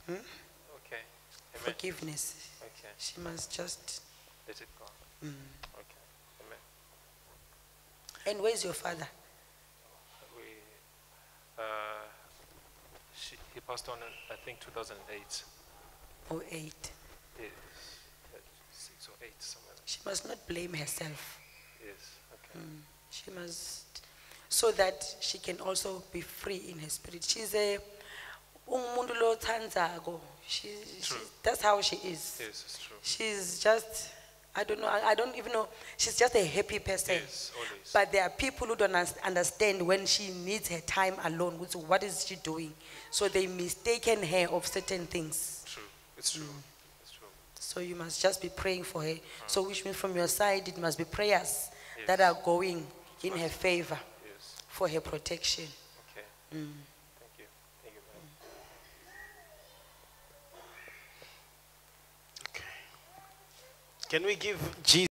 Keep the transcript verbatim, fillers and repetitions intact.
Hmm? Okay. Amen. Forgiveness. Okay. She must just. Let it go. Mm. Okay. Amen. And where's your father? We, uh, she, he passed on in, I think, two thousand eight. Oh, eight. Yes. Uh, Six or eight, somewhere. She must not blame herself. Yes. Okay. Mm. She must, so that she can also be free in her spirit. She's a umuntu lo thandzako. She, she, True. that's how she is. Yes, it's true. She's just, I don't know, I, I don't even know. She's just a happy person. Yes, always. But there are people who don't us- understand when she needs her time alone. So what is she doing? So they mistaken her of certain things. True. It's true. It's true. So you must just be praying for her. So which means from your side, it must be prayers Yes. that are going in her favor Yes. for her protection. Okay. Mm. Thank you. Thank you, ma'am. Can we give Jesus